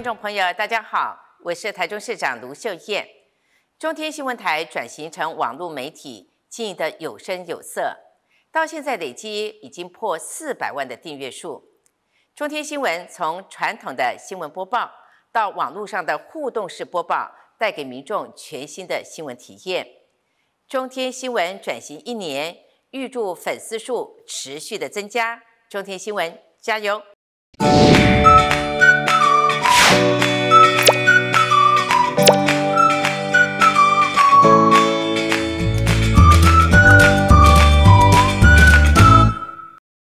众朋友，大家好，我是台中市长卢秀燕。中天新闻台转型成网络媒体，经营的有声有色，到现在累积已经破400万的订阅数。中天新闻从传统的新闻播报到网络上的互动式播报，带给民众全新的新闻体验。中天新闻转型1年，预祝粉丝数持续的增加。中天新闻加油！